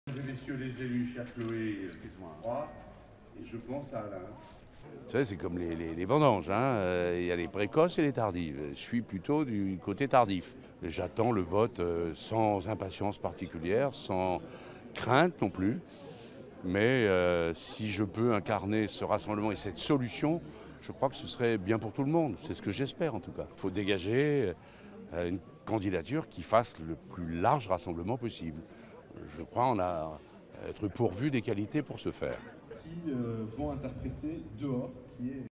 Mesdames et messieurs les élus, chère Chloé, excuse-moi, et je pense à Alain. Vous savez, c'est comme les vendanges, hein. Il y a les précoces et les tardives. Je suis plutôt du côté tardif. J'attends le vote sans impatience particulière, sans crainte non plus. Mais si je peux incarner ce rassemblement et cette solution, je crois que ce serait bien pour tout le monde. C'est ce que j'espère en tout cas. Il faut dégager une candidature qui fasse le plus large rassemblement possible. Je crois en être pourvu des qualités pour ce faire. Qui vont interpréter dehors, qui est